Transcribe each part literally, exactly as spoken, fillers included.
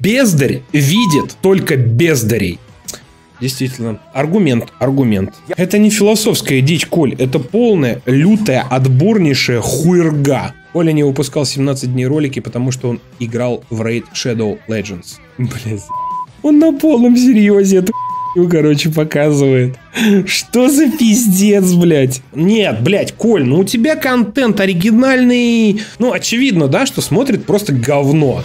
Бездарь видит только бездарей. Действительно, аргумент, аргумент. Это не философская дичь, Коль, это полная, лютая, отборнейшая хуерга. Коля не выпускал семнадцать дней ролики, потому что он играл в Raid Shadow Legends. Блядь. Он на полном серьезе эту хуйню, короче, показывает. Что за пиздец, блядь? Нет, блядь, Коль, ну у тебя контент оригинальный. Ну, очевидно, да, что смотрит просто говно.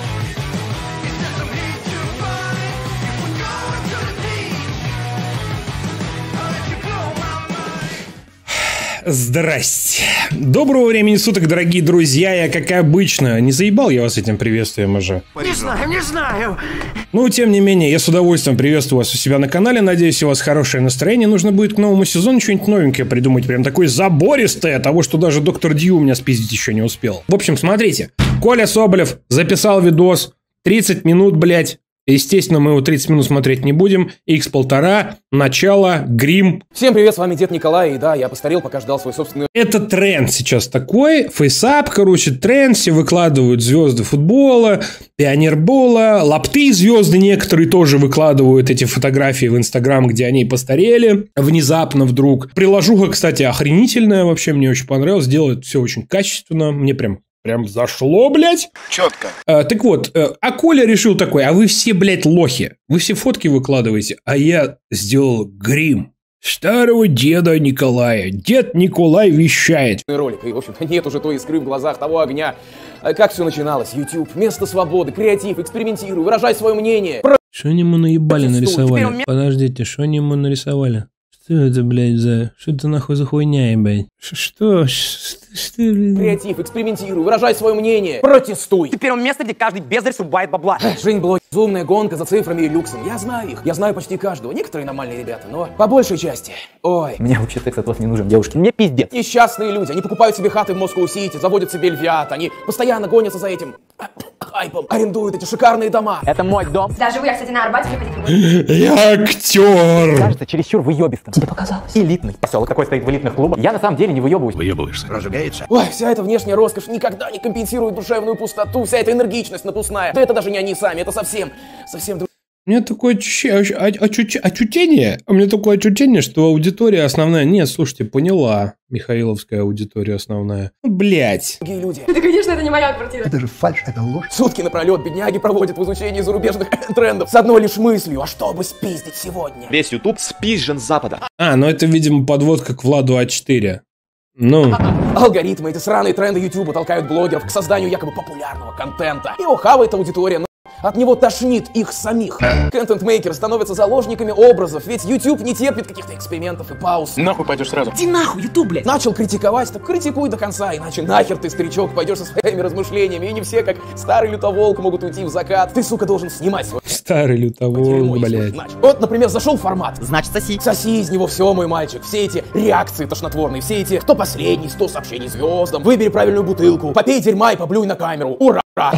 Здрасте. Доброго времени суток, дорогие друзья. Я, как обычно, не заебал я вас этим приветствием уже? Не знаю, не знаю. Ну, тем не менее, я с удовольствием приветствую вас у себя на канале. Надеюсь, у вас хорошее настроение. Нужно будет к новому сезону что-нибудь новенькое придумать. Прям такое забористое, того, что даже доктор Дью меня спиздить еще не успел. В общем, смотрите. Коля Соболев записал видос. тридцать минут, блядь. Естественно, мы его тридцать минут смотреть не будем. икс полтора, начало, грим. Всем привет, с вами Дед Николай. И да, я постарел, пока ждал свой собственный... Это тренд сейчас такой. Фейсап, короче, тренд. Все выкладывают звезды футбола, пионербола. Лапты звезды некоторые тоже выкладывают эти фотографии в Инстаграм, где они постарели. Внезапно вдруг. Приложуха, кстати, охренительная. Вообще мне очень понравилось. Делают все очень качественно. Мне прям... Прям зашло, блядь. Четко. А, так вот, а Коля решил такой, а вы все, блядь, лохи. Вы все фотки выкладываете, а я сделал грим старого деда Николая. Дед Николай вещает. Ролик. И, в общем-то, нет уже той искры в глазах, того огня. Как все начиналось? YouTube, место свободы, креатив, экспериментируй, выражай свое мнение. Что они ему наебали, нарисовали? Он... Подождите, что они ему нарисовали? Что это, блядь, за... Что это нахуй за хуйня, ебать? Что? Что? Креатив, экспериментируй, выражай свое мнение. Протестуй. Ты в первом месте, где каждый бездарь срубает бабла. Жень Блок, безумная гонка за цифрами и люксом. Я знаю их. Я знаю почти каждого. Некоторые нормальные ребята, но по большей части. Ой. Мне вообще секс от вас не нужен, девушки. Мне пиздец. Несчастные люди. Они покупают себе хаты в Москву-Сити, заводят себе львят. Они постоянно гонятся за этим хайпом. Арендуют эти шикарные дома. Это мой дом. Даже вы, я, кстати, на Арбате приходить. Я актер. Кажется, чересчур выебисто. Тебе показалось. Элитный поселок такой стоит в элитных клубах. Я на самом деле не выебываюсь. Выебываешься. Разумеется. Ой, вся эта внешняя роскошь никогда не компенсирует душевную пустоту. Вся эта энергичность напускная. Да это даже не они сами, это совсем, совсем другие. У меня такое ощущение, очутение, у меня такое ощущение, что аудитория основная... Нет, слушайте, поняла. Михаиловская аудитория основная. Блять. Другие люди. Да, конечно, это не моя квартира. Это же фальшь, это ложь. Сутки напролет бедняги проводят в изучении зарубежных трендов с одной лишь мыслью, а что бы спиздить сегодня? Весь YouTube спизжен с запада. А, ну это, видимо, подводка к Владу А четыре. Ну... Алгоритмы, эти сраные тренды YouTube толкают блогеров к созданию якобы популярного контента. Его хавает аудитория, но от него тошнит их самих. Контент-мейкеры становятся заложниками образов, ведь YouTube не терпит каких-то экспериментов и пауз. Нахуй пойдешь сразу. Иди нахуй, YouTube, блядь. Начал критиковать, так критикуй до конца, иначе нахер ты, старичок, пойдешь со своими размышлениями, и не все, как старый лютоволк, могут уйти в закат. Ты, сука, должен снимать свой... Старый лютоволк, блядь. Вот, например, зашел формат. Значит, соси. Соси из него все, мой мальчик. Все эти реакции тошнотворные, все эти «кто последний», сто сообщений звездам, выбери правильную бутылку, попей дерьма и поблюй на камеру. Ура!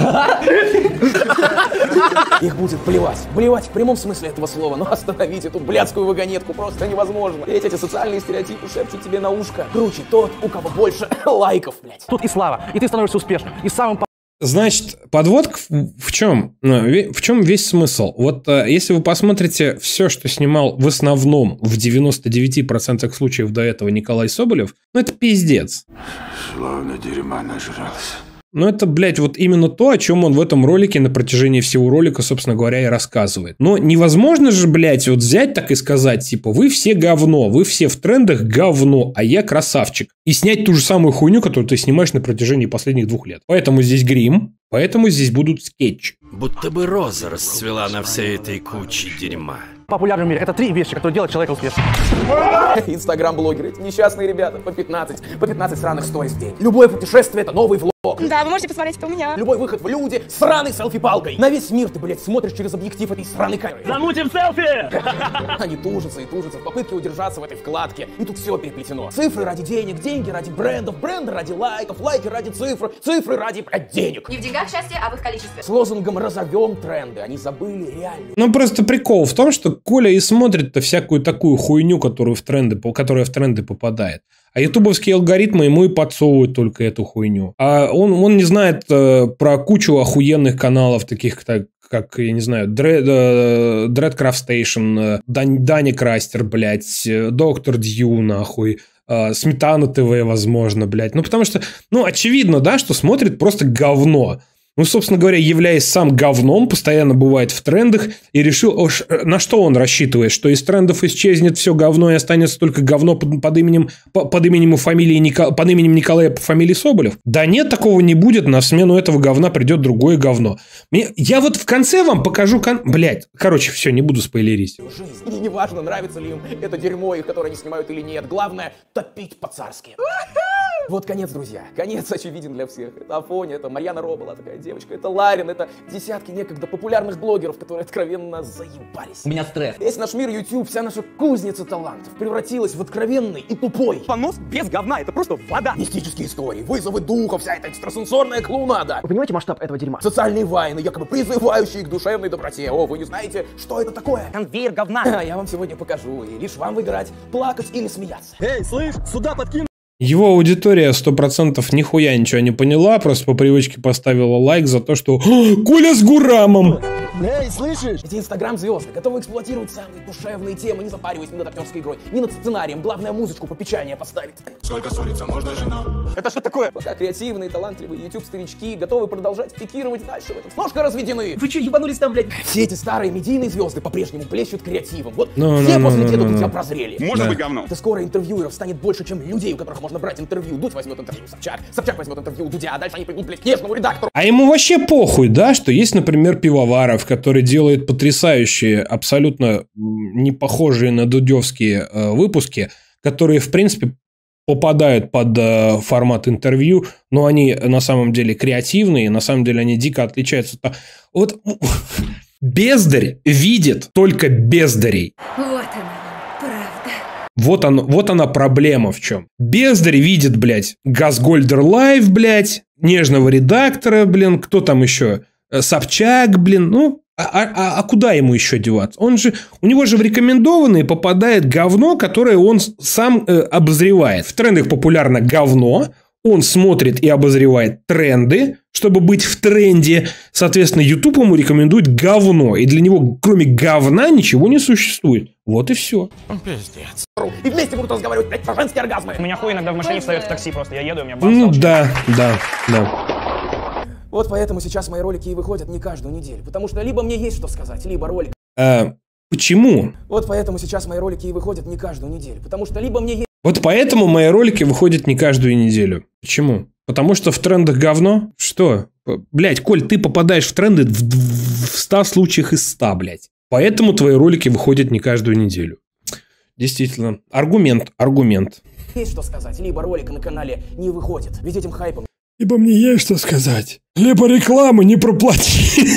Их будет плевать. Плевать в прямом смысле этого слова. Но остановить эту блядскую вагонетку просто невозможно. Ведь эти социальные стереотипы шепчут тебе на ушко. Круче тот, у кого больше лайков, блядь. Тут и слава, и ты становишься успешным, и самым... Значит, подводка в чем? В чем весь смысл? Вот если вы посмотрите все, что снимал в основном в девяноста девяти процентах случаев до этого Николай Соболев, ну это пиздец. Словно дерьма нажрался. Но это, блядь, вот именно то, о чем он в этом ролике на протяжении всего ролика, собственно говоря, и рассказывает. Но невозможно же, блядь, вот взять так и сказать, типа, вы все говно, вы все в трендах говно, а я красавчик. И снять ту же самую хуйню, которую ты снимаешь на протяжении последних двух лет. Поэтому здесь грим, поэтому здесь будут скетчи. Будто бы роза расцвела на всей этой куче дерьма. Популярный в мире. Это три вещи, которые делают человека успешным. Инстаграм-блогеры, эти несчастные ребята, по пятнадцать, по пятнадцать сраных сториз в день. Любое путешествие — это новый влог. Да, вы можете посмотреть это у меня. Любой выход в люди — сраной селфи-палкой. На весь мир ты, блядь, смотришь через объектив этой сраной камеры. Замутим селфи! Они тужатся и тужатся в попытке удержаться в этой вкладке. И тут все переплетено. Цифры ради денег, деньги ради брендов, бренды ради лайков, лайки ради цифр, цифры ради, блядь, денег. Не в деньгах счастье, а в их количестве. С лозунгом «разовьем тренды». Они забыли реально. Ну, просто прикол в том, что Коля и смотрит-то всякую такую хуйню, которую в тренды, которая в тренды попадает. А ютубовские алгоритмы ему и подсовывают только эту хуйню. А он, он не знает э, про кучу охуенных каналов, таких как, как я не знаю, Dreadcraft Station, Дани Крастер, блядь, Доктор Дью, нахуй. Сметана ТВ, возможно, блядь. Ну, потому что, ну, очевидно, да, что смотрит просто говно. Ну, собственно говоря, являясь сам говном, постоянно бывает в трендах, и решил, о, на что он рассчитывает, что из трендов исчезнет все говно и останется только говно под, под именем, под именем и фамилией Ника, под именем Николая по фамилии Соболев? Да нет, такого не будет, на смену этого говна придет другое говно. Мне, я вот в конце вам покажу, кон... блядь, короче, все, не буду спойлерить. И не важно, нравится ли им это дерьмо, их, которое они снимают или нет, главное топить по-царски. Вот конец, друзья. Конец очевиден для всех. Это Афоня, это Марьяна Ро была такая девочка, это Ларин, это десятки некогда популярных блогеров, которые откровенно заебались. У меня стресс. Весь наш мир YouTube, вся наша кузница талантов превратилась в откровенный и тупой Понос без говна, это просто вода. мистические истории, вызовы духа, вся эта экстрасенсорная клоунада. Вы понимаете масштаб этого дерьма? Социальные вайны, якобы призывающие к душевной доброте. О, вы не знаете, что это такое? Конвейер говна. А я вам сегодня покажу, и лишь вам выбирать, плакать или смеяться. Эй, слышь, сюда подкинь. Его аудитория сто процентов нихуя ничего не поняла, просто по привычке поставила лайк за то, что «Коля с Гурамом!» Эй, слышишь? Эти инстаграм-звезды готовы эксплуатировать самые душевные темы, не запариваясь ни над актерской игрой, ни над сценарием. Главное, музычку по печанье поставить. Сколько ссориться можно, жена? Это что такое? Пока креативные, талантливые YouTube-старички готовы продолжать пикировать дальше в этом. Ножка разведены. Вы что, ебанулись там, блядь? Все эти старые медийные звезды по-прежнему плещут креативом. Вот No, все no, после no, деда no, no. Дудя прозрели. Можно Да. быть говном? Да скоро интервьюеров станет больше, чем людей, у которых можно брать интервью. Дудь возьмет интервью Собчак, Собчак возьмет интервью Дудя, а дальше они придут, блядь, к нежному редактору. А ему вообще похуй, да, что есть, например, Пивоваров, который делает потрясающие, абсолютно не похожие на дудевские э, выпуски, которые, в принципе, попадают под э, формат интервью, но они на самом деле креативные, на самом деле они дико отличаются. Вот бездарь видит только бездарей. Вот она, правда. Вот, он, вот она проблема в чем. Бездарь видит, блядь, Газгольдер Лайв, блядь, нежного редактора, блин, кто там еще? Собчак, блин, ну, а, а, а куда ему еще деваться? Он же, у него же в рекомендованные попадает говно, которое он сам э, обозревает. В трендах популярно говно, он смотрит и обозревает тренды, чтобы быть в тренде. Соответственно, YouTube ему рекомендует говно, и для него, кроме говна, ничего не существует. Вот и все. Пиздец. И вместе будут разговаривать, блядь, про женские оргазмы. У меня хуй иногда в машине встает в такси просто. Я еду, у меня бац, Ну толчок. да, да, да. Вот поэтому сейчас мои ролики и выходят не каждую неделю, потому что либо мне есть что сказать, либо ролик. А, почему? Вот поэтому сейчас мои ролики и выходят не каждую неделю, потому что либо мне есть... Вот поэтому мои ролики выходят не каждую неделю. Почему? Потому что в трендах говно? Что? Блять, Коль, ты попадаешь в тренды в, в ста случаях из ста, блядь. Поэтому твои ролики выходят не каждую неделю. Действительно. Аргумент, аргумент. есть что сказать, либо ролик на канале не выходит, ведь этим хайпом... Либо мне есть что сказать, либо рекламу не проплати.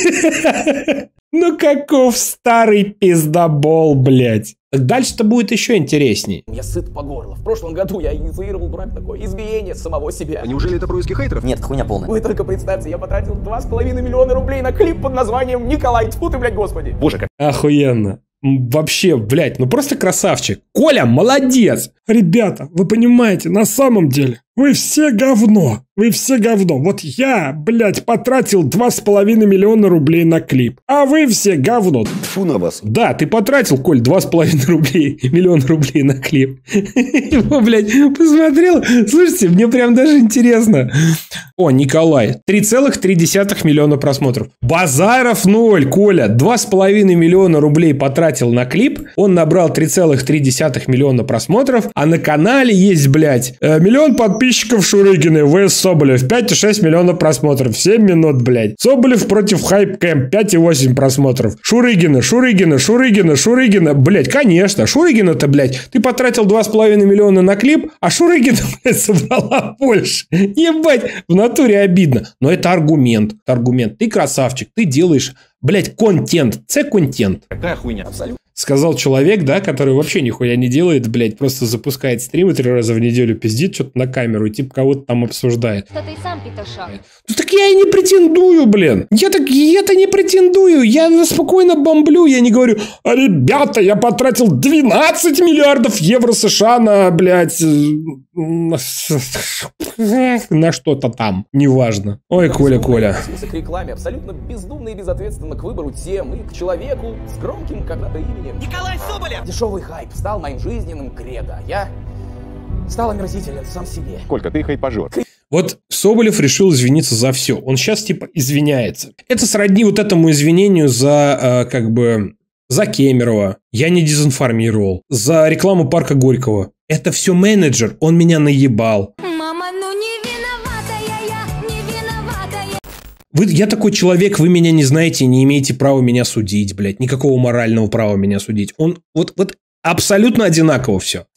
Ну каков старый пиздобол, блядь. Дальше-то будет еще интересней. Я сыт по горло. В прошлом году я инициировал, дурак такой, избиение самого себя. Неужели это происки хейтеров? Нет, хуйня полная. Вы только представьте, я потратил два с половиной миллиона рублей на клип под названием «Николай». Тьфу ты, блядь, господи. Боже, как... Охуенно. Вообще, блядь, ну просто красавчик. Коля, молодец. Ребята, вы понимаете, на самом деле, вы все говно. Вы все говно. Вот я, блядь, потратил два с половиной миллиона рублей на клип. А вы все говно. Фу на вас. Да, ты потратил, Коль, два с половиной рублей, миллион рублей на клип. Его, блядь, посмотрел. Слушайте, мне прям даже интересно. О, Николай. три целых три десятых миллиона просмотров. Базаров ноль, Коля. два с половиной миллиона рублей потратил на клип. Он набрал три целых три десятых миллиона просмотров. А на канале есть, блядь, миллион подписчиков Шурыгины. ВС Соболев. пять и шесть миллиона просмотров. семь минут, блядь. Соболев против Хайпкэм. пять и восемь просмотров. Шурыгина, Шурыгина, Шурыгина, Шурыгина. Блядь, конечно. Шурыгина-то, блядь, ты потратил два с половиной миллиона на клип, а Шурыгина, блядь, собрала больше. Ебать, в натуре обидно. Но это аргумент. Это аргумент. Ты красавчик. Ты делаешь, блядь, контент. Це контент. Какая хуйня? Абсолютно. Сказал человек, да, который вообще нихуя не делает, блядь, просто запускает стримы три раза в неделю, пиздит что-то на камеру и типа кого-то там обсуждает. Что ты сам, петушок? Ну так я и не претендую, блин. Я так, я-то не претендую. Я спокойно бомблю, я не говорю, а, ребята, я потратил двенадцать миллиардов евро США на, блядь, на что-то там. Неважно. Ой, Коля, Коля. К рекламе абсолютно бездумно и безответственно к выбору тем и к человеку с громким когда-то именем. Николай Соболев! Дешевый хайп стал моим жизненным кредо. Я стал омерзителен сам себе. Колька, ты хайпажор. Вот Соболев решил извиниться за все. Он сейчас типа извиняется. Это сродни вот этому извинению за, э, как бы, за Кемерова. Я не дезинформировал. За рекламу парка Горького. Это все менеджер. Он меня наебал. Мама, ну не виноватая я, не виноватая. Вы, я такой человек, вы меня не знаете и не имеете права меня судить, блядь. Никакого морального права меня судить. Он вот, вот абсолютно одинаково все.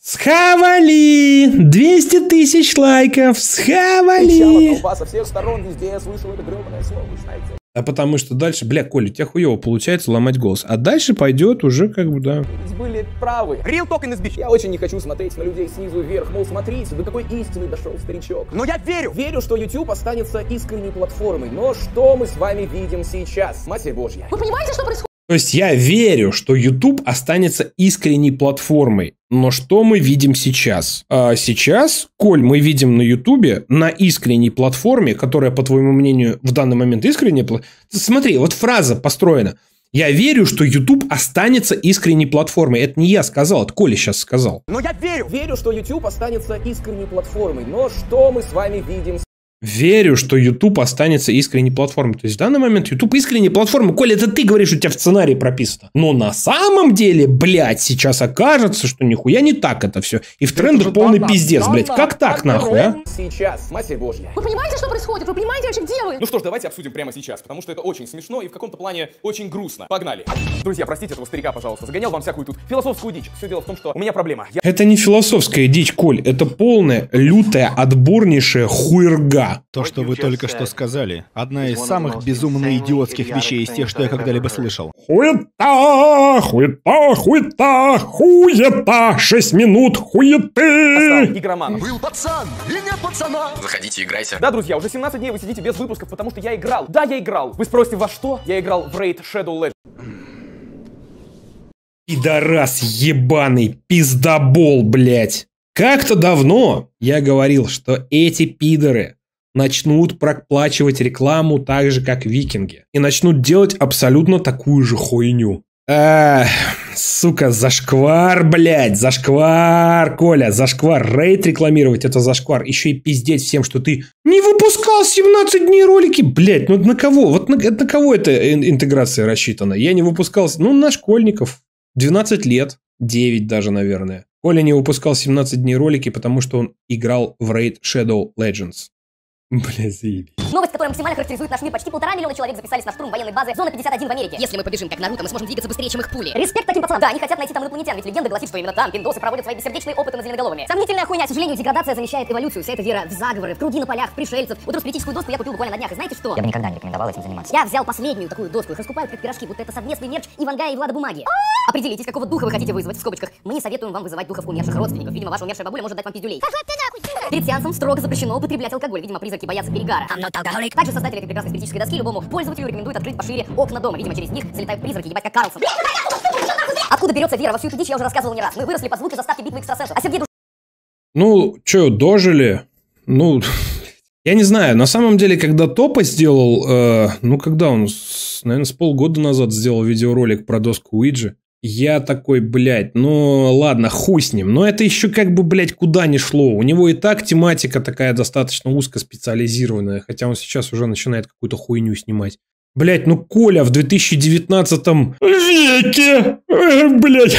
Схавали! двести тысяч лайков! Схавали! Толпа со всех сторон, везде я слышал это гребаное слово, вы знаете. А потому что дальше, бля, Коля, у тебя хуево получается ломать голос. А дальше пойдет уже как бы, да. Ведь были правы. Real talk in this bitch. Я очень не хочу смотреть на людей снизу вверх. Мол, смотрите, до какой истины дошел старичок. Но я верю! Верю, что YouTube останется искренней платформой. Но что мы с вами видим сейчас? Матерь Божья. Вы понимаете, что происходит? То есть я верю, что YouTube останется искренней платформой. Но что мы видим сейчас? А сейчас, Коль, мы видим на YouTube, на искренней платформе, которая, по твоему мнению, в данный момент искренняя. Смотри, вот фраза построена. Я верю, что YouTube останется искренней платформой. Это не я сказал, это Коля сейчас сказал. Но я верю! Верю, что YouTube останется искренней платформой. Но что мы с вами видим? Верю, что YouTube останется искренней платформой. То есть в данный момент YouTube искренняя платформа. Коля, это ты говоришь, у тебя в сценарии прописано. Но на самом деле, блядь, сейчас окажется, что нихуя не так это все. И в трендах полный пиздец, блядь. Как так, нахуй, а? Сейчас, Матерь Божья. Вы понимаете, что происходит? Вы понимаете вообще, где вы? Ну что ж, давайте обсудим прямо сейчас, потому что это очень смешно и в каком-то плане очень грустно. Погнали. Друзья, простите этого старика, пожалуйста. Загонял вам всякую тут философскую дичь. Все дело в том, что у меня проблема. Я... Это не философская дичь, Коль. Это полная, лютая, отборнейшая хуйрга. То, что вы только что сказали, одна из самых безумно идиотских вещей из тех, что я когда-либо слышал. Хуета, хуета, хуета, хуета, шесть минут хуеты. Игроманом. Был пацан и не пацана. Заходите, играйте. Да, друзья, уже семнадцать дней вы сидите без выпусков, потому что я играл. Да, я играл. Вы спросите, во что? Я играл в Raid Shadow Legends. Пидорас ебаный, пиздобол, блядь. Как-то давно я говорил, что эти пидоры начнут проплачивать рекламу так же, как викинги. И начнут делать абсолютно такую же хуйню. Эх, сука, зашквар, блядь, зашквар, Коля, зашквар. Рейд рекламировать — это зашквар. Еще и пиздеть всем, что ты не выпускал семнадцать дней ролики. Блядь, ну на кого? Вот на, на кого эта интеграция рассчитана? Я не выпускал, ну, на школьников. двенадцать лет, девять даже, наверное. Коля не выпускал семнадцать дней ролики, потому что он играл в Raid Shadow Legends. Бля, заебись. Новость, которая максимально характеризует наш мир. Почти полтора миллиона человек записались на штурм военной базы Зона пятьдесят один в Америке. Если мы побежим как Наруто, мы сможем двигаться быстрее, чем их пули. Респект таким пацанам. Да, они хотят найти там инопланетян, ведь легенда гласит, что именно там пиндосы проводят свои бессердечные опыты над зеленоголовыми. Сомнительная хуйня. К сожалению, деградация замещает эволюцию. Вся эта вера в заговоры, в круги на полях, в пришельцев. Вот эту спиритическую доску я купил буквально на днях. И знаете что? Я бы никогда не рекомендовал этим заниматься. Я взял последнюю такую доску. Их раскупают как пирожки, будто это совместный мерч Ивангая и Влада Бумаги. Определитесь, какого духа вы хотите вызвать, в скобочках. Мы не советуем вам вызывать духов умерших родственников. Видимо, ваша умершая бабуля может дать вам пиздюлей. Перед сеансом строго запрещено употреблять алкоголь. Видимо, призраки боятся перегара. Также создатели этой прекрасной спиритической доски любому пользователю рекомендуют открыть пошире окна дома. Видимо, через них залетают призраки, ебать как Карлсон. Откуда берется вера во всю эту дичь, я уже рассказывал не раз. Мы выросли под звуки заставки битвы экстрасенсов. А Сергей... Ну, чё, дожили? Ну, я не знаю. На самом деле, когда Топа сделал... Э, ну, когда он, с, наверное, с полгода назад сделал видеоролик про доску Уиджи, я такой, блядь, ну ладно, хуй с ним. Но это еще как бы, блядь, куда ни шло. У него и так тематика такая достаточно узкоспециализированная. Хотя он сейчас уже начинает какую-то хуйню снимать. Блядь, ну Коля в две тысячи девятнадцатом веке, блядь,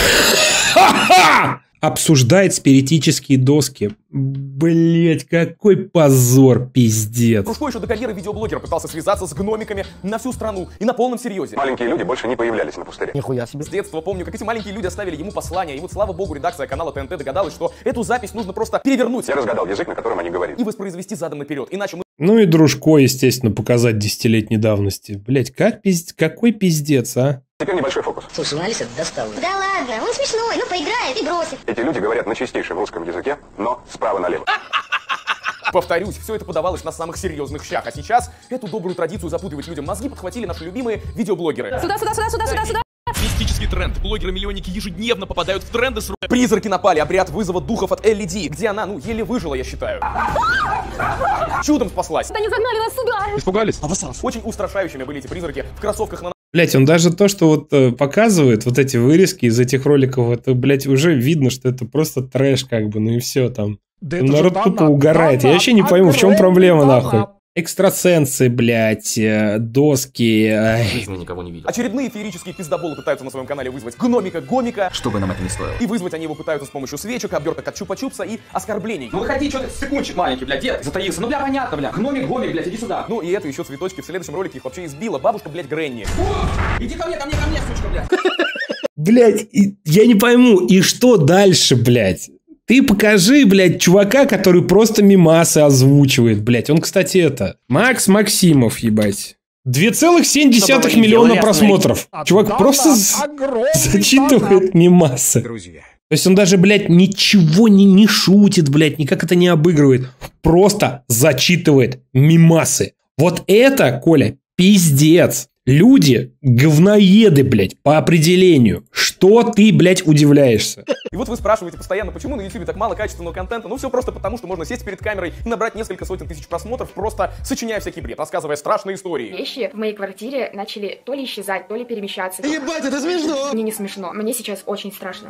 обсуждает спиритические доски. Блять, какой позор, пиздец. Кружко еще до карьеры видеоблогера пытался связаться с гномиками на всю страну и на полном серьезе. Маленькие люди больше не появлялись на пустыре. Нихуя себе. С детства помню, как эти маленькие люди оставили ему послание, и вот слава богу, редакция канала ТНТ догадалась, что эту запись нужно просто перевернуть. Я разгадал язык, на котором они говорили. И воспроизвести задом наперед, иначе мы... Ну и Дружко, естественно, показать десятилетней давности. Блять, как пиздец, какой пиздец, а? Теперь небольшой фокус. корпус. Слушай, ну Алиса достала. Да ладно, он смешной, ну поиграет и бросит. Эти люди говорят на чистейшем русском языке, но справа налево. Повторюсь, все это подавалось на самых серьезных щах, а сейчас эту добрую традицию запутывать людям мозги подхватили наши любимые видеоблогеры. Сюда, сюда, сюда, сюда, сюда, сюда. Мистический тренд. Блогеры-миллионники ежедневно попадают в тренды с... Призраки напали, обряд вызова духов от эл и ди, где она, ну, еле выжила, я считаю. Чудом спаслась. Они загнали нас сюда. Испугались? Обоссался. Очень устрашающими были эти призраки в кроссовках на... Блять, он даже то, что вот э, показывает, вот эти вырезки из этих роликов, это, блять, уже видно, что это просто трэш, как бы, ну и все там. Да народ тупо угорает. Я вообще не пойму, в чем проблема, нахуй. Экстрасенсы, блядь, э, доски. Ай. В жизни никого не видел. Очередные феерические пиздоболы пытаются на своем канале вызвать гномика-гомика. Что бы нам это ни стоило. И вызвать они его пытаются с помощью свечек, оберток от чупа-чупса и оскорблений. Ну выходи, что ты, секундчик маленький, блядь, дед, затаился. Ну, бля, понятно, бля. Гномик, гомик, блядь, иди сюда. Ну и это еще цветочки. В следующем ролике их вообще избила бабушка, блядь, Гренни. О, иди ко мне, ко мне, ко мне, сучка, блядь. Блядь, я не пойму, и что дальше, блядь? Ты покажи, блядь, чувака, который просто мемасы озвучивает, блядь. Он, кстати, это... Макс Максимов, ебать. две целых семь десятых миллиона просмотров. Чувак просто зачитывает мемасы. Друзья. То есть он даже, блядь, ничего не, не шутит, блядь, никак это не обыгрывает. Просто зачитывает мемасы. Вот это, Коля, пиздец. Люди говноеды, блядь, по определению. Что ты, блядь, удивляешься? И вот вы спрашиваете постоянно, почему на ютубе так мало качественного контента? Ну все просто потому, что можно сесть перед камерой и набрать несколько сотен тысяч просмотров, просто сочиняя всякий бред, рассказывая страшные истории. Вещи в моей квартире начали то ли исчезать, то ли перемещаться. Ебать, это смешно! Мне не смешно, мне сейчас очень страшно.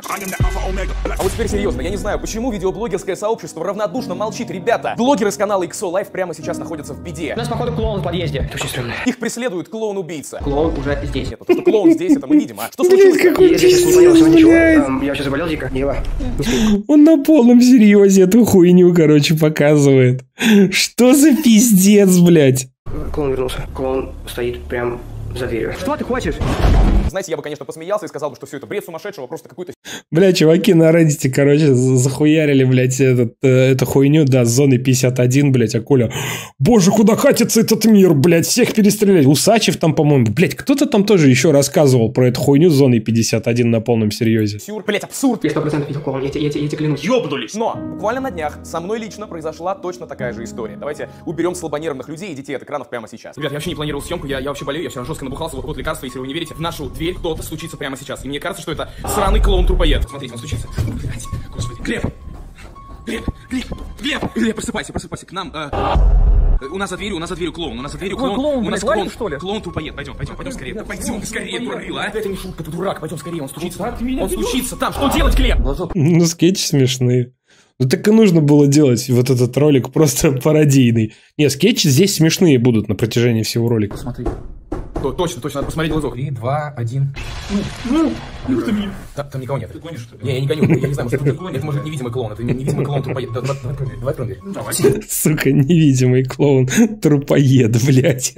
А вот теперь серьезно, я не знаю, почему видеоблогерское сообщество равнодушно молчит. Ребята, блогеры с канала икс о Live прямо сейчас находятся в беде. У нас, походу, клоун в подъезде. Это очень странно. Их преследует клоун-убийца. Клоун уже здесь. Нет, то, что клоун здесь, это мы видим, а? Что случилось? Я сейчас не понял, ничего. Эм, я сейчас заболел дико. Дела. Он на полном серьезе эту хуйню, короче, показывает. Что за пиздец, блядь? Клоун вернулся. Клоун стоит прям за дверью. Что ты хочешь? Знаете, я бы, конечно, посмеялся и сказал бы, что все это бред сумасшедшего, просто какой-то... Бля, чуваки на Reddit, короче, захуярили, блядь, этот, э, эту хуйню, да, с зоны пятьдесят один, блядь, а Коля, боже, куда катится этот мир, блядь, всех перестрелять. Усачев там, по-моему, блядь, кто-то там тоже еще рассказывал про эту хуйню с зоны пятьдесят один на полном серьезе. Сюр, блядь, абсурд. Я сто процентов видел клоун, я тебе я, я, я клянусь. Ёбнулись. Но буквально на днях со мной лично произошла точно такая же история. Давайте уберем слабонервных людей и детей от экранов прямо сейчас. Ребят, я вообще не планировал съемку, я, я вообще болею, я вчера жестко набухался, вот лекарства, если вы не верите, в нашу дверь кто-то стучится прямо сейчас. И мне кажется, что это сраный клоун-трупоед. Смотрите, он стучится. Блядь, господи. Глеб! Глеб! Глеб! Глеб! Глеб, просыпайся, просыпайся. К нам... Э, у нас за дверью, у нас за дверью клоун. У нас за дверью клоун. клоун, у нас блядь, клоун, что ли? Клоун-трупоед. Пойдем, пойдем, пойдем скорее. Да пойдем скорее, дурак, а? Это не шутка, ты дурак. Пойдем скорее, он стучится. Он стучится там. Что делать, Глеб? Ну, скетчи смешные. Ну, так и нужно было делать вот этот ролик просто пародийный. Не, скетчи здесь смешные будут на протяжении всего ролика. Смотри. Точно, точно, надо посмотреть глазок. Три, два, один. Ну, ну, ты там, там никого нет. Ты гонишь, что ли? Не, я не гоню, я не знаю, может, это, это может невидимый клоун, это невидимый клоун трупоед. Давай, давай проверь, давай проверь. Давай. Сука, невидимый клоун трупоед, блядь.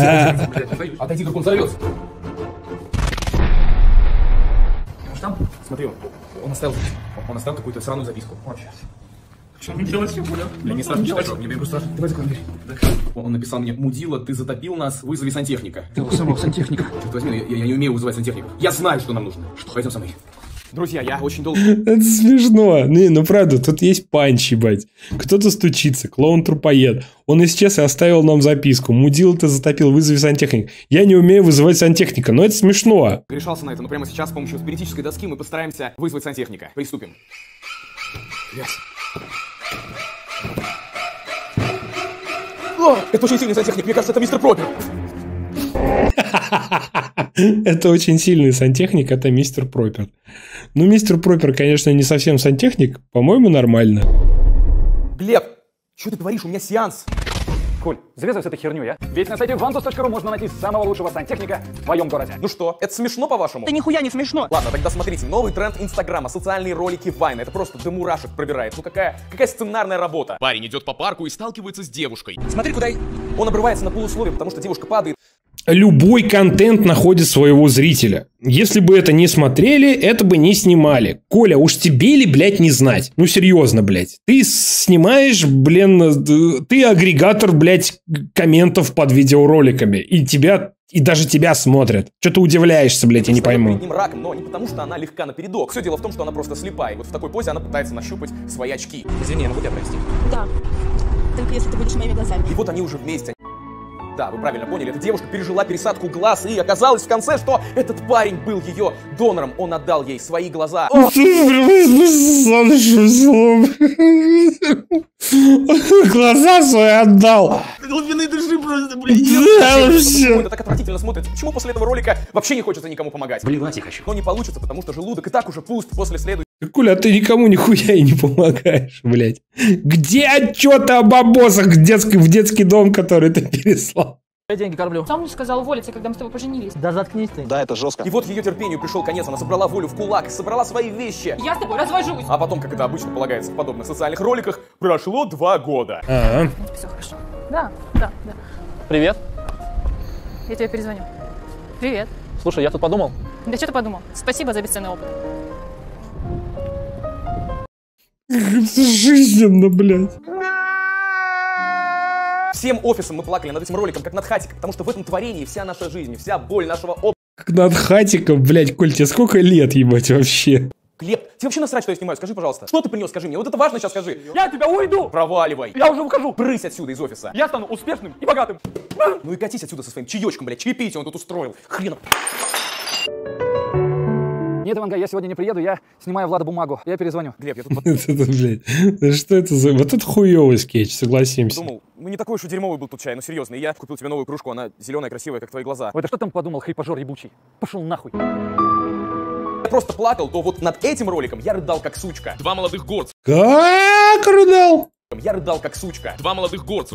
Отойди, как он зовется. Может там? Смотри, он, он оставил, он оставил какую-то сраную записку. Вот сейчас. Что он делает? Я не страшно читать, мне просто страшно. Давай закроем дверь. Он написал мне: мудила, ты затопил нас, вызови сантехника. Ты самого сантехника. Черт возьми, я, я не умею вызывать сантехников. Я знаю, что нам нужно. Что? Пойдем со мной. Друзья, я очень долго... Это смешно. Не, ну правда, тут есть панч, ебать. Кто-то стучится, клоун-трупоед. Он исчез и оставил нам записку. Мудила, ты затопил, вызови сантехника. Я не умею вызывать сантехника, но это смешно. Решался на это, но прямо сейчас с помощью спиритической доски мы постараемся вызвать сантехника. Приступим. Yes. О, это очень сильный сантехник, мне кажется, это мистер Пропер. Это очень сильный сантехник, это мистер Пропер. Ну, мистер Пропер, конечно, не совсем сантехник, по-моему, нормально. Глеб, что ты творишь? У меня сеанс. Коль, завязывай с этой херней, а? Ведь на сайте вантус точка ру можно найти самого лучшего сантехника в твоем городе. Ну что, это смешно, по-вашему? Да нихуя не смешно. Ладно, тогда смотрите, новый тренд Инстаграма, социальные ролики Вайна. Это просто до мурашек пробирает. Ну какая, какая сценарная работа. Парень идет по парку и сталкивается с девушкой. Смотри, куда... Он обрывается на полусловие, потому что девушка падает. Любой контент находит своего зрителя. Если бы это не смотрели, это бы не снимали. Коля, уж тебе ли, блядь, не знать? Ну, серьезно, блядь. Ты снимаешь, блин, ты агрегатор, блядь, комментов под видеороликами. И тебя И даже тебя смотрят. Что ты удивляешься, блядь, я не пойму. Перед ним раком, но не потому, что она легка на передок. Все дело в том, что она просто слепая. И вот в такой позе она пытается нащупать свои очки. Извини, я могу тебя простить? Да. Только если ты будешь моими глазами. И вот они уже вместе. Да, вы правильно поняли, эта девушка пережила пересадку глаз, и оказалось в конце, что этот парень был ее донором. Он отдал ей свои глаза. Глаза свои отдал. Глубины души просто, блин. Это так отвратительно смотрится. Почему после этого ролика вообще не хочется никому помогать? Блевать я хочу. Но не получится, потому что желудок и так уже пуст после следующего. Коля, а ты никому нихуя и не помогаешь, блядь. Где отчеты о бабосах в детский, в детский дом, который ты переслал? Я деньги кормлю. Сам не сказал уволиться, когда мы с тобой поженились. Да заткнись ты. Да, это жестко. И вот ее терпению пришел конец. Она собрала волю в кулак, собрала свои вещи. Я с тобой развожусь. А потом, как это обычно полагается в подобных социальных роликах, прошло два года. А-а. Все хорошо. Да, да, да. Привет. Я тебе перезвоню. Привет. Слушай, я тут подумал. Да что ты подумал? Спасибо за бесценный опыт. Жизненно, блядь. Всем офисом мы плакали над этим роликом, как над хатиком, потому что в этом творении вся наша жизнь, вся боль нашего опыта. Как над хатиком, блядь, Коль, тебе сколько лет, ебать, вообще? Глеб, тебе вообще насрать, что я снимаю? Скажи, пожалуйста. Что ты принес, скажи мне? Вот это важно сейчас скажи. Я от тебя уйду! Проваливай. Я уже ухожу! Брысь отсюда из офиса. Я стану успешным и богатым. Ну и катись отсюда со своим чаечком, блядь. Чаепитие он тут устроил. Хрен. Нет, Иванга, я сегодня не приеду, я снимаю Влада бумагу. Я перезвоню. Глеб, я тут блядь, что это за... Вот это хуёвый скетч, согласимся. подумал, ну не такой уж и дерьмовый был тут чай, ну серьезно. И я купил тебе новую кружку, она зеленая, красивая, как твои глаза. Ой, да что там подумал, хрипожор ебучий? Пошел нахуй. Я просто плакал, то вот над этим роликом я рыдал как сучка. Два молодых горца. Как рыдал? Я рыдал как сучка. Два молодых горца.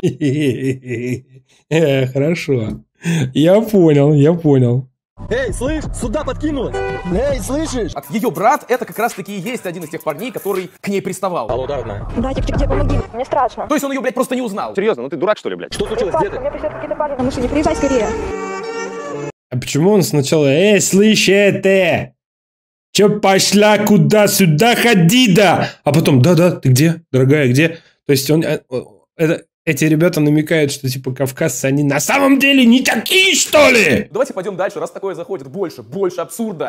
Хорошо. Я понял, я понял. Эй, слышь, сюда подкинулась! Эй, слышишь? А ее брат, это как раз таки и есть один из тех парней, который к ней приставал. Алло, да, родная. Братик, ты где? Помоги. Мне страшно. То есть он ее, блядь, просто не узнал. Серьезно, ну ты дурак, что ли, блядь? Что случилось, где ты? У меня преследуют какие-то парни на машине. Приезжай скорее. А почему он сначала, эй, слышь, это? Чё пошла куда-сюда, ходи, да? А потом, да-да, ты где, дорогая, где? То есть он, это, эти ребята намекают, что типа кавказцы, они на самом деле не такие, что ли? Давайте пойдем дальше, раз такое заходит. Больше, больше абсурда.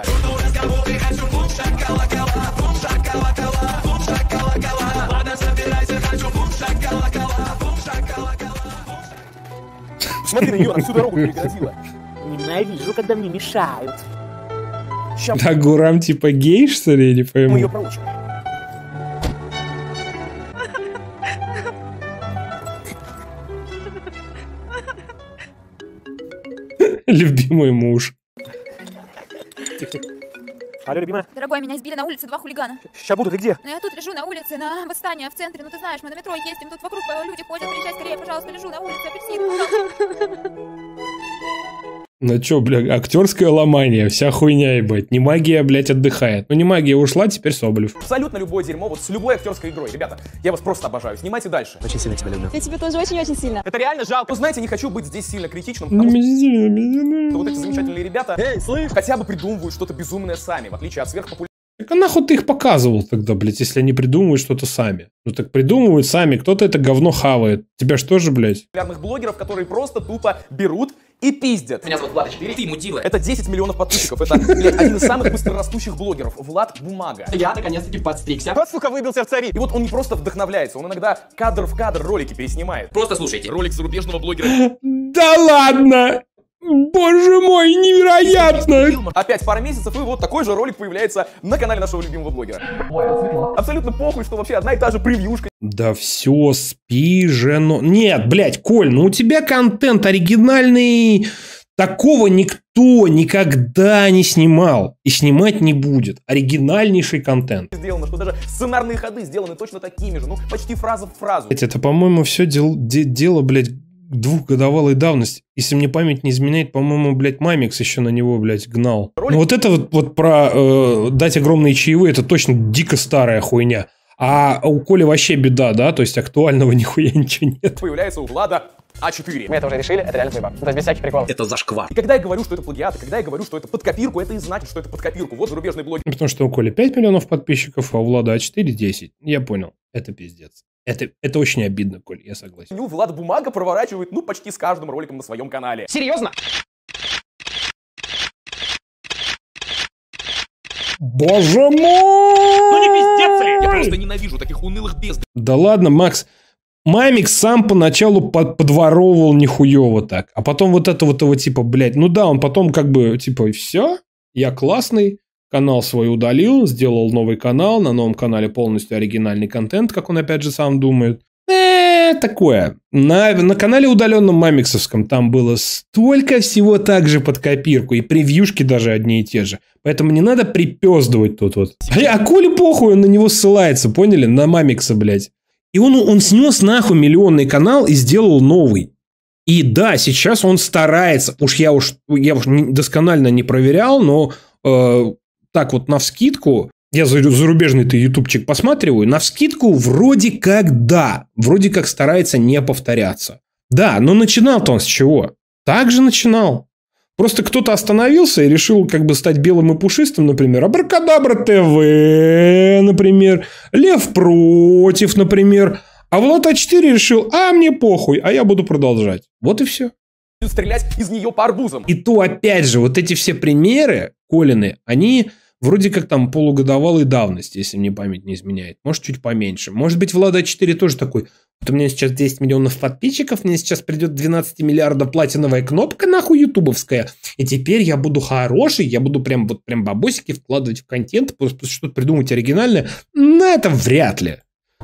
Смотри на нее, она всю дорогу перегородила. Ненавижу, когда мне мешают. Да, Гурам типа гей, что ли, я не пойму. Мы ее проучим. Любимый муж. Алло, любимая. Дорогой, меня избили на улице два хулигана. Сейчас буду, ты где? Ну я тут лежу на улице, на восстание в центре. Ну ты знаешь, мы на метро ездим, тут вокруг люди ходят. Приезжай скорее, пожалуйста, лежу на улице, апельсин. Ну чё, бля, актерское ломание, вся хуйня, ебать. Не магия, блядь, отдыхает. Ну не магия ушла, теперь Соболев. Абсолютно любое дерьмо, вот с любой актерской игрой. Ребята, я вас просто обожаю. Снимайте дальше. Очень сильно тебя люблю. Я тебя тоже очень-очень сильно. Это реально жалко. Ну знаете, не хочу быть здесь сильно критичным, потому что вот эти замечательные ребята Эй, слышь, хотя бы придумывают что-то безумное сами, в отличие от сверхпопулярных. Так а нахуй ты их показывал тогда, блядь, если они придумывают что-то сами? Ну так придумывают сами, кто-то это говно хавает. Тебя что же, блядь? Популярных блогеров, которые просто тупо берут и пиздят. Меня зовут Влад а четыре, ты мудила. Это десять миллионов подписчиков. Это, блядь, один из самых быстрорастущих блогеров. Влад Бумага. я наконец-таки подстригся. Вот, сука, выбился в цари. И вот он не просто вдохновляется, он иногда кадр в кадр ролики переснимает. Просто слушайте. Ролик зарубежного блогера. Да ладно! Боже мой, невероятно! Опять пара месяцев, и вот такой же ролик появляется на канале нашего любимого блогера. Абсолютно похуй, что вообще одна и та же превьюшка. Да все, спи же, но... Нет, блядь, Коль, ну у тебя контент оригинальный... Такого никто никогда не снимал и снимать не будет. Оригинальнейший контент. Сделано, что даже сценарные ходы сделаны точно такими же, ну почти фраза в фразу. Это, по-моему, все дел... де... дело, блядь, двухгодовалой давности. Если мне память не изменяет, по-моему, блядь, Мамикс еще на него, блядь, гнал. Ролик... Ну вот это вот, вот про э, дать огромные чаевые, это точно дико старая хуйня. А у Коли вообще беда, да? То есть актуального нихуя ничего нет. Появляется у Влада а четыре. Мы это уже решили, это реально твой То есть без всяких приколов. Это зашквар. И когда я говорю, что это плагиат, и когда я говорю, что это под копирку, это и значит, что это под копирку. Вот зарубежный блогер. Потому что у Коли пять миллионов подписчиков, а у Влада а четыре десять. Я понял. Это пиздец. Это, это очень обидно, Коль, я согласен. Ну, Влад Бумага проворачивает, ну, почти с каждым роликом на своем канале. Серьезно? Боже мой! Ну не пиздец ли? Я просто ненавижу таких унылых безд. Да ладно, Макс. Мамик сам поначалу под подворовывал нихуево так. А потом вот это вот его типа, блядь. Ну да, он потом как бы типа, все, я классный. Канал свой удалил, сделал новый канал. На новом канале полностью оригинальный контент, как он опять же сам думает. Э, такое. На, на канале удаленном мамиксовском там было столько всего так же под копирку. И превьюшки даже одни и те же. Поэтому не надо припездывать тут вот. А Коле похуй, он на него ссылается, поняли? На мамикса, блядь. И он, он снес нахуй миллионный канал и сделал новый. И да, сейчас он старается. Уж я уж, я уж досконально не проверял, но э, так вот навскидку... Я зарубежный-то ютубчик посматриваю. Навскидку вроде как да. Вроде как старается не повторяться. Да, но начинал-то он с чего? Так же начинал. Просто кто-то остановился и решил как бы стать белым и пушистым, например. Абракадабра ТВ, например. Лев против, например. А Влад А четыре решил, а мне похуй, а я буду продолжать. Вот и все. Стрелять из нее по арбузам. И то, опять же, вот эти все примеры, Колины, они... Вроде как там полугодовалой давности, если мне память не изменяет. Может, чуть поменьше. Может быть, Влад А четыре тоже такой. Вот у меня сейчас десять миллионов подписчиков, мне сейчас придет двенадцать миллиардов платиновая кнопка, нахуй, ютубовская. И теперь я буду хороший, я буду прям, вот, прям бабосики вкладывать в контент, просто что-то придумать оригинальное. Но это вряд ли.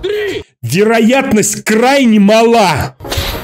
Вероятность крайне мала.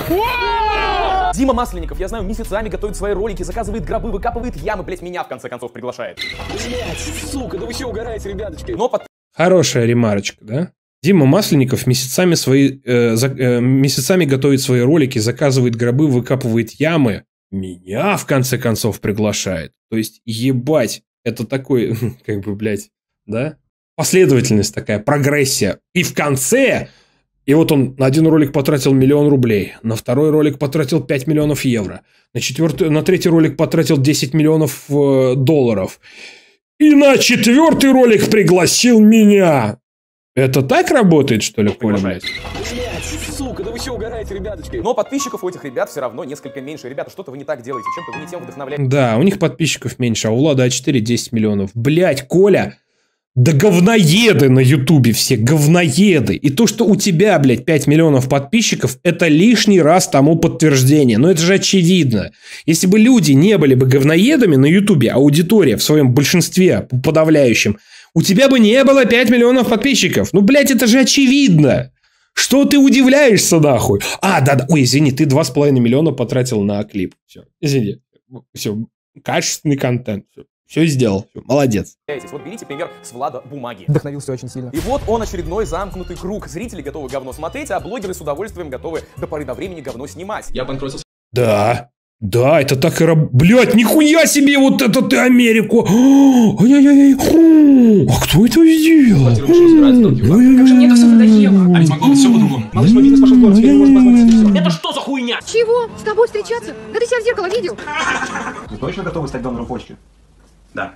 Дима Масленников, я знаю, месяцами готовит свои ролики, заказывает гробы, выкапывает ямы, блять, меня в конце концов приглашает. Блять, сука, да вы все угораете, ребяточки. Но под... Хорошая ремарочка, да? Дима Масленников месяцами, свои, э, за, э, месяцами готовит свои ролики, заказывает гробы, выкапывает ямы. Меня в конце концов приглашает. То есть, ебать, это такой, как бы, блядь, да? Последовательность такая, прогрессия. И в конце... И вот он на один ролик потратил миллион рублей, на второй ролик потратил пять миллионов евро, на, четвертый, на третий ролик потратил десять миллионов э, долларов. И на четвертый ролик пригласил меня. Это так работает, что ли, Коля, блядь? Блять, сука, да вы все угораете, ребяточки. Но подписчиков у этих ребят все равно несколько меньше. Ребята, что-то вы не так делаете, чем-то вы не тем вдохновляете. Да, у них подписчиков меньше, а у Влада А четыре десять миллионов. Блядь, Коля... Да говноеды на ютубе все, говноеды. И то, что у тебя, блядь, пять миллионов подписчиков, это лишний раз тому подтверждение. Но это же очевидно. Если бы люди не были бы говноедами на ютубе, аудитория в своем большинстве подавляющем, у тебя бы не было пять миллионов подписчиков. Ну, блядь, это же очевидно. Что ты удивляешься, нахуй? А, да-да, ой, извини, ты два с половиной миллиона потратил на клип. Все, извини. Все, качественный контент. Все. Все сделал. Все, молодец. Вот берите пример с Влада Бумаги. Вдохновился очень сильно. И вот он, очередной замкнутый круг. Зрители готовы говно смотреть, а блогеры с удовольствием готовы до поры до времени говно снимать. Я банкротился. Да. Да, это так и раб... Блядь, нихуя себе вот это ты Америку. Ай-яй-яй. А кто это сделал? Как же мне это все надоело. А ведь могло быть все по-другому. Малыш мой бизнес пошел в город, теперь не может позволить себе все. Это что за хуйня? Чего? С тобой встречаться? Да ты себя в зеркало видел? Ты точно готовы стать донором почки? Да.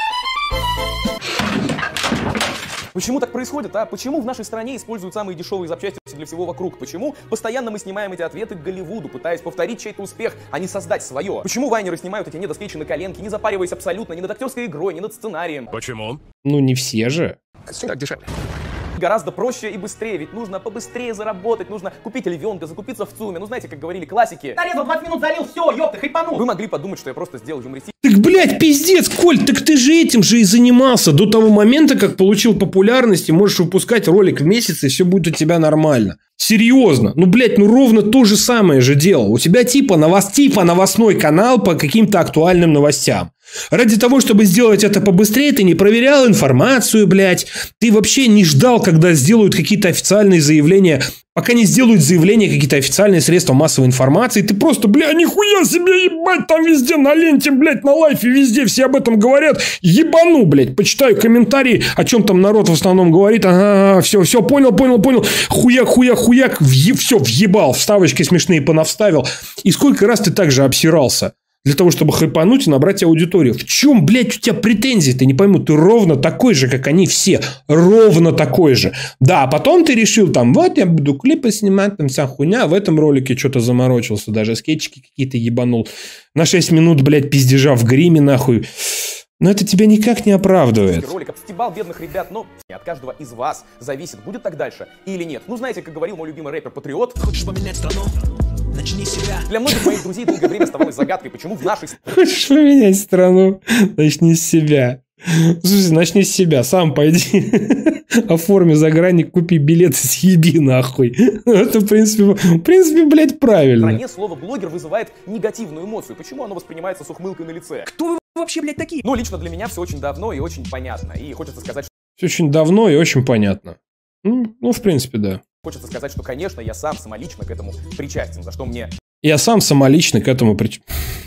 Почему так происходит, а? Почему в нашей стране используют самые дешевые запчасти для всего вокруг? Почему постоянно мы снимаем эти ответы к Голливуду, пытаясь повторить чей-то успех, а не создать свое? Почему вайнеры снимают эти недоскетчи на коленке, не запариваясь абсолютно ни над актерской игрой, ни над сценарием? Почему? Ну, не все же. Так дешевле. Гораздо проще и быстрее, ведь нужно побыстрее заработать, нужно купить львенка, закупиться в ЦУМе, ну знаете, как говорили классики. Нарезал двадцать минут, залил, все, ёпта, хайпанул. Вы могли подумать, что я просто сделал юмористический. Так, блядь, пиздец, Коль, так ты же этим же и занимался до того момента, как получил популярность и можешь выпускать ролик в месяц, и все будет у тебя нормально. Серьезно. Ну, блядь, ну ровно то же самое же делал. У тебя типа, новост, типа новостной канал по каким-то актуальным новостям. Ради того, чтобы сделать это побыстрее, ты не проверял информацию, блядь. Ты вообще не ждал, когда сделают какие-то официальные заявления. Пока не сделают заявления какие-то официальные средства массовой информации. Ты просто, бля, нихуя себе, ебать, там везде на ленте, блядь, на лайфе, везде все об этом говорят. Ебану, блядь, почитаю комментарии, о чем там народ в основном говорит. Ага, все, все, понял, понял, понял. Хуяк, хуяк, хуяк, въе, все, въебал, вставочки смешные понавставил. И сколько раз ты так же обсирался? Для того, чтобы хайпануть и набрать аудиторию. В чем, блядь, у тебя претензии? Ты не пойму, ты ровно такой же, как они все. Ровно такой же. Да, потом ты решил, там, вот я буду клипы снимать, там вся хуйня. В этом ролике что-то заморочился. Даже скетчики какие-то ебанул. На шесть минут, блядь, пиздежа в гриме, нахуй. Но это тебя никак не оправдывает. Ролик обстебал бедных ребят, но от каждого из вас зависит, будет так дальше или нет. Ну, знаете, как говорил мой любимый рэпер Патриот. Хочешь поменять страну? Начни с себя. Для многих моих друзей долгое время оставалось загадкой, почему в нашей... Хочешь поменять страну? Начни с себя. Слушай, начни с себя, сам пойди. Оформи загранник, купи билет и съеби нахуй. Это, в принципе, в принципе, блядь, правильно. В стране слово блогер вызывает негативную эмоцию. Почему оно воспринимается с ухмылкой на лице? Кто вы вообще, блядь, такие? Ну, лично для меня все очень давно и очень понятно. И хочется сказать, что... Все очень давно и очень понятно. Ну, ну, в принципе, да. Хочется сказать, что, конечно, я сам самолично к этому причастен, за что мне... Я сам самолично к этому причастен.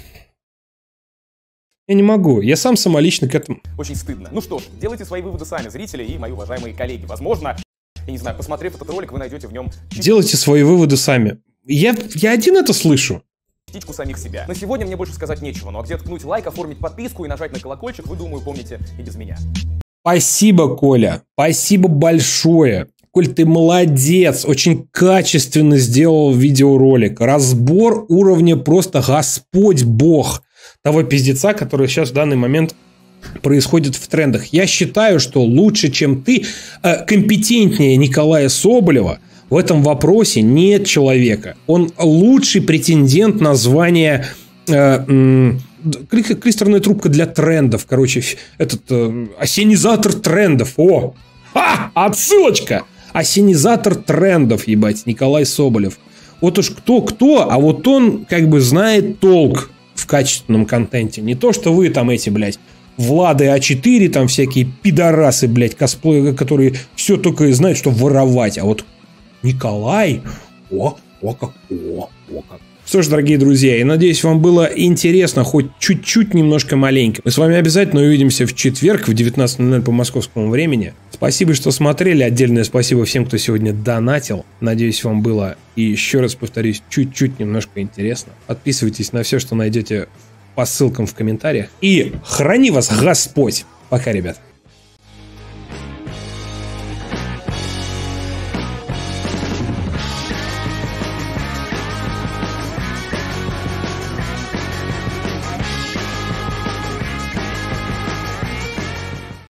Я не могу, я сам самолично к этому... Очень стыдно. Ну что ж, делайте свои выводы сами, зрители и мои уважаемые коллеги. Возможно, я не знаю, посмотрев этот ролик, вы найдете в нем... Делайте свои выводы сами. Я, я один это слышу. Птичку самих себя. На сегодня мне больше сказать нечего, но где ткнуть лайк, оформить подписку и нажать на колокольчик, вы, думаю, помните и без меня. Спасибо, Коля. Спасибо большое. Коль, ты молодец. Очень качественно сделал видеоролик. Разбор уровня просто Господь Бог того пиздеца, который сейчас в данный момент происходит в трендах. Я считаю, что лучше, чем ты, э, компетентнее Николая Соболева в этом вопросе нет человека. Он лучший претендент на звание э, э, клистерная трубка для трендов. Короче, этот э, осенизатор трендов. О! Ха! Отсылочка! Осенизатор трендов, ебать, Николай Соболев. Вот уж кто-кто, а вот он как бы знает толк в качественном контенте. Не то, что вы там эти, блядь, Влады А четыре, там всякие пидорасы, блядь, косплееры, которые все только и знают, что воровать. А вот Николай, о, о как, о, о как. Что ж, дорогие друзья, я надеюсь, вам было интересно, хоть чуть-чуть, немножко маленько. Мы с вами обязательно увидимся в четверг в девятнадцать ноль ноль по московскому времени. Спасибо, что смотрели. Отдельное спасибо всем, кто сегодня донатил. Надеюсь, вам было, и еще раз повторюсь, чуть-чуть немножко интересно. Подписывайтесь на все, что найдете по ссылкам в комментариях. И храни вас Господь. Пока, ребят.